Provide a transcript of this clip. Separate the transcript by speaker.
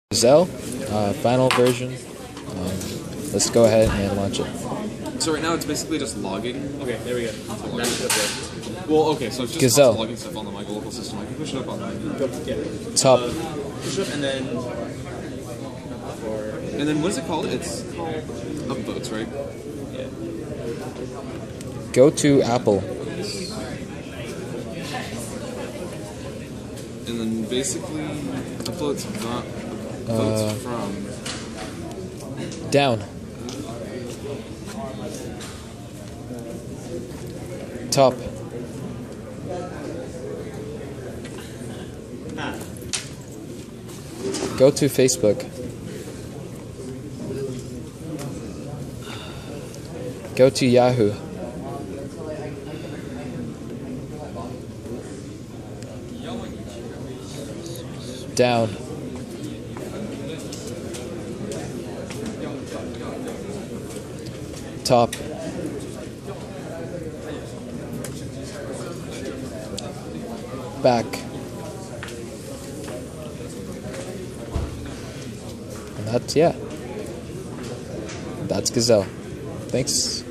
Speaker 1: Gazelle, final version. Let's go ahead and launch it.
Speaker 2: So right now it's basically just logging.
Speaker 3: Okay, there we go.
Speaker 2: Well, okay, so it's just
Speaker 1: Gazelle.
Speaker 2: logging stuff on the my local system. I can push it up on mine.
Speaker 3: Yeah.
Speaker 1: Top.
Speaker 3: Push up and then.
Speaker 2: And then what is it called? It's called upvotes, right?
Speaker 3: Yeah.
Speaker 1: Go to Apple.
Speaker 2: And then basically upvotes not upvotes from.
Speaker 1: Down. Top. Go to Facebook. Go to Yahoo. Down. Top. Back. And that's, yeah. That's Gazelle. Thanks.